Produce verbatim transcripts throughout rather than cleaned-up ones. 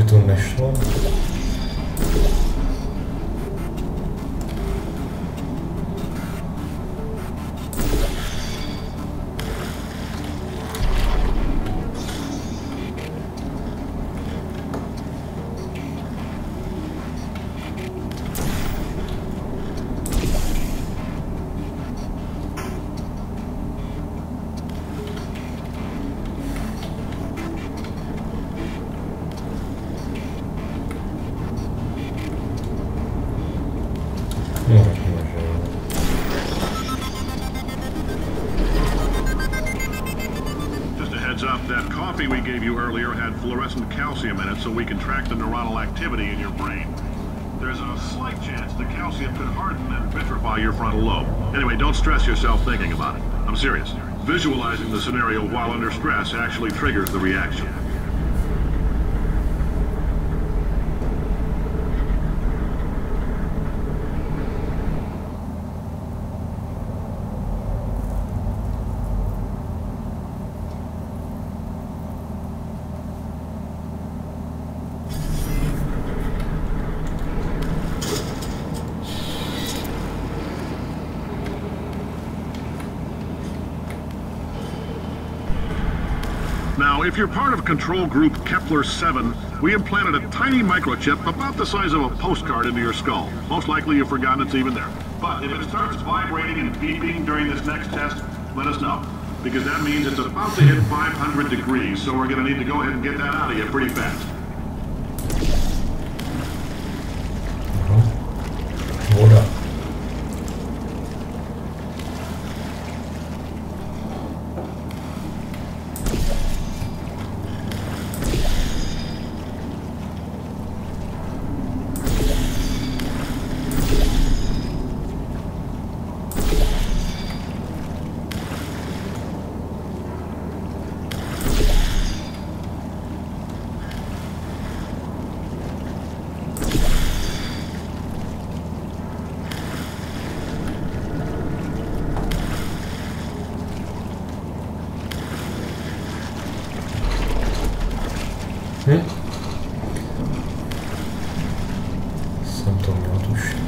to nešlo? We gave you earlier had fluorescent calcium in it so we can track the neuronal activity in your brain. There's a slight chance the calcium could harden and vitrify your frontal lobe. Anyway, don't stress yourself thinking about it. I'm serious. Visualizing the scenario while under stress actually triggers the reaction. Now, if you're part of control group Kepler seven, we implanted a tiny microchip about the size of a postcard into your skull. Most likely you've forgotten it's even there. But if it starts vibrating and beeping during this next test, let us know. Because that means it's about to hit five hundred degrees, so we're going to need to go ahead and get that out of you pretty fast. Hold up. Hm? Jsem to měl tušit.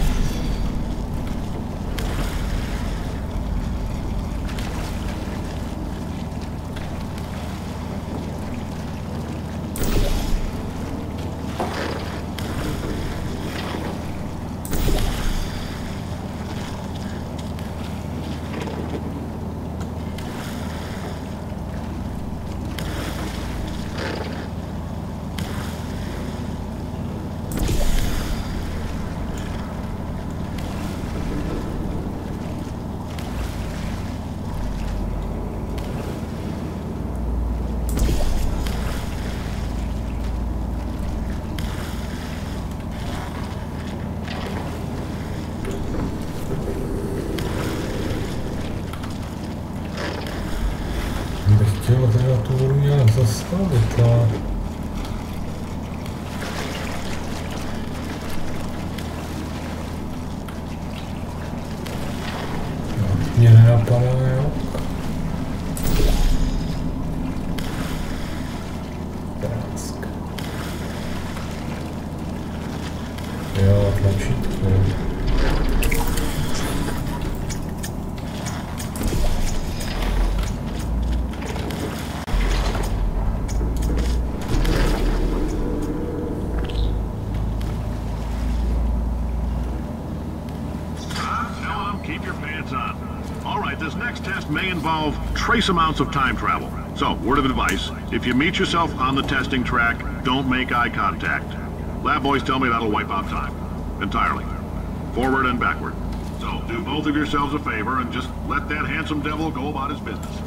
Chtěl teda tu vodu nějak zastavit, ale... Mě nenapadá, jo? Prásk. Jo, tlačítko. May involve trace amounts of time travel. So, word of advice, if you meet yourself on the testing track, don't make eye contact. Lab boys tell me that'll wipe out time. Entirely. Forward and backward. So, do both of yourselves a favor and just let that handsome devil go about his business.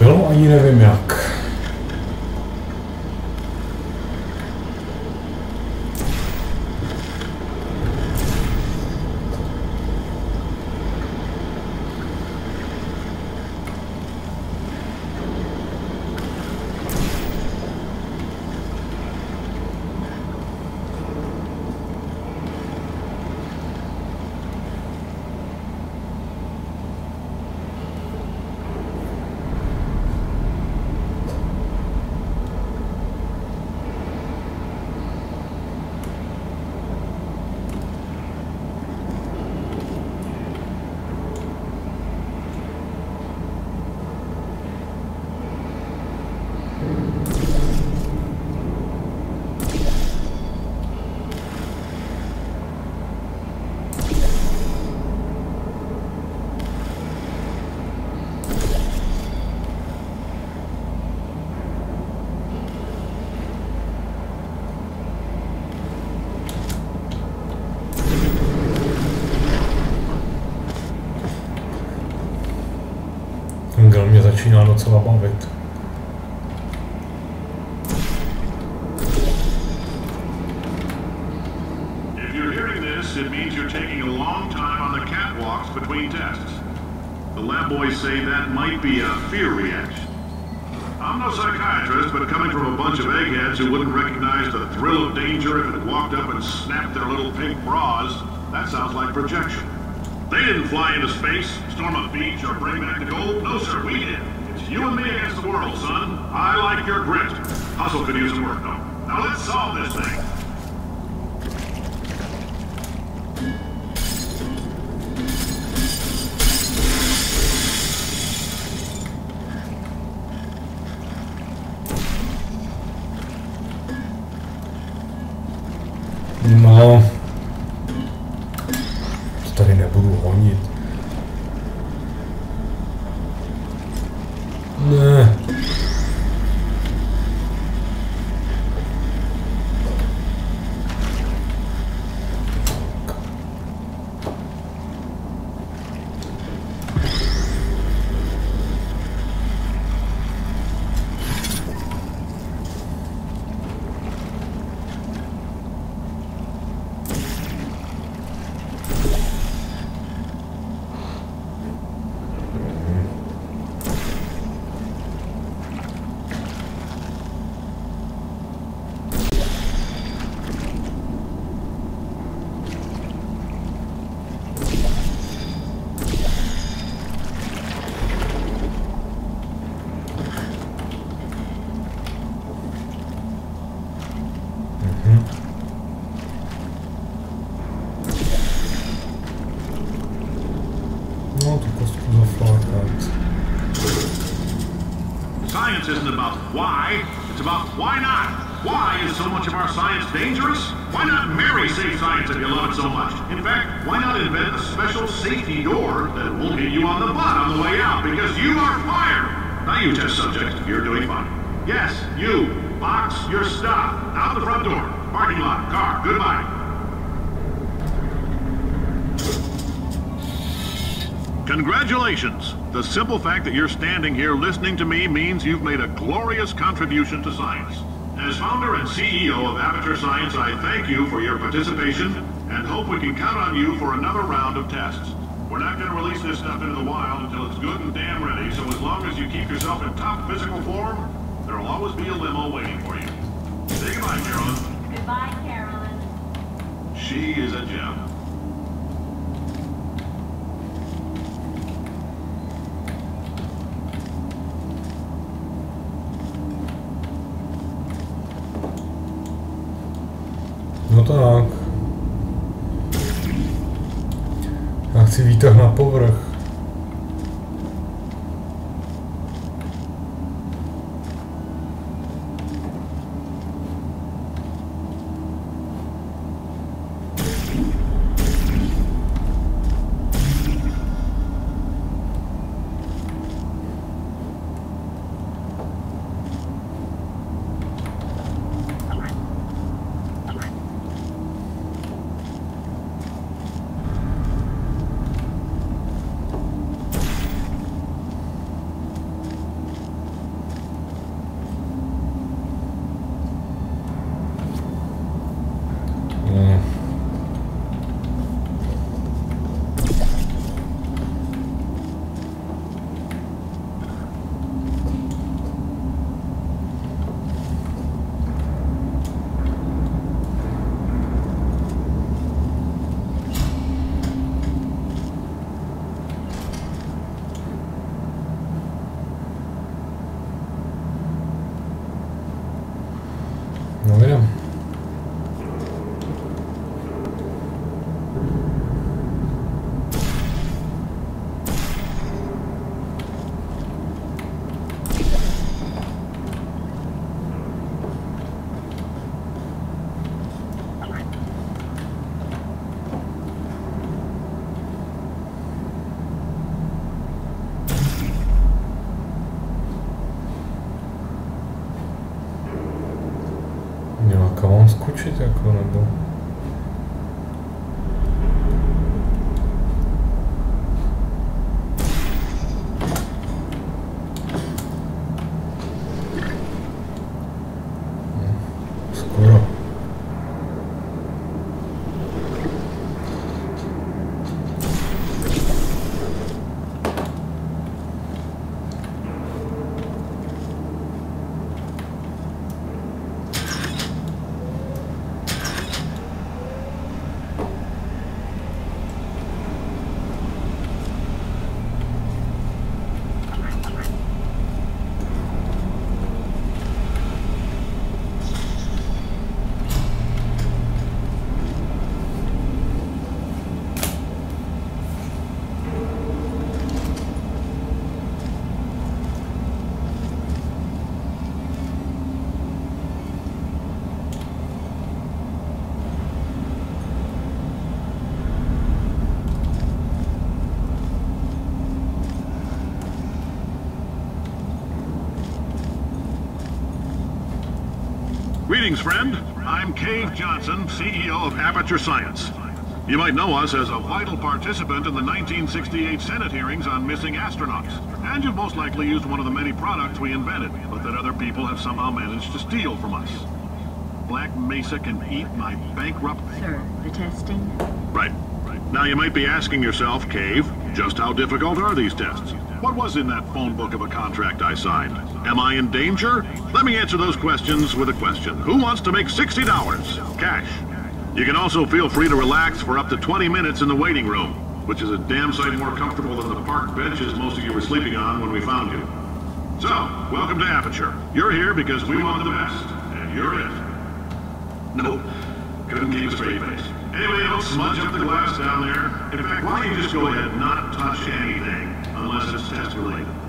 No, ani nevím jak. Angel mě začíná docela bavit. If you're hearing this, it means you're taking a long time on the catwalks between tests. The lab boys say that might be a fear reaction. I'm no psychiatrist, but coming from a bunch of eggheads who wouldn't recognize the thrill of danger if it walked up and snapped their little pink bras, that sounds like projection. They didn't fly into space, storm a beach, or bring back the gold. No, sir, we did. It's you and me against the world, son. I like your grit. Hustle could use some work, though. Now let's solve this thing. No, to tady nebudu honit. Ne. Science isn't about why, it's about why not. Why is so much of our science dangerous? Why not marry safe science if you love it so much? In fact, why not invent a special safety door that won't hit you on the butt on the way out because you are fired? Now you test subject, you're doing fine. Yes, you. Box your stuff. Out the front door. Parking lot. Car. Goodbye. Congratulations! The simple fact that you're standing here listening to me means you've made a glorious contribution to science. As founder and C E O of Aperture Science, I thank you for your participation and hope we can count on you for another round of tests. We're not going to release this stuff into the wild until it's good and damn ready, so as long as you keep yourself in top physical form, there'll always be a limo waiting for you. Say goodbye, Carolyn. Goodbye, Carolyn. She is a gem. No tak. Já chci výtah na povrch. skočit jako, nebo... Skoro. Greetings, friend. I'm Cave Johnson, C E O of Aperture Science. You might know us as a vital participant in the nineteen sixty-eight Senate hearings on missing astronauts. And you've most likely used one of the many products we invented, but that other people have somehow managed to steal from us. Black Mesa can eat my bankrupt... Sir, the testing? Right. Now you might be asking yourself, Cave, just how difficult are these tests? What was in that phone book of a contract I signed? Am I in danger? Let me answer those questions with a question. Who wants to make sixty dollars? Cash. You can also feel free to relax for up to twenty minutes in the waiting room, which is a damn sight more comfortable than the park benches most of you were sleeping on when we found you. So, welcome to Aperture. You're here because we want the best, and you're it. Nope. Couldn't keep a straight face. Anyway, don't smudge up the glass down there. In fact, why don't you just go ahead and not touch anything, unless it's test related.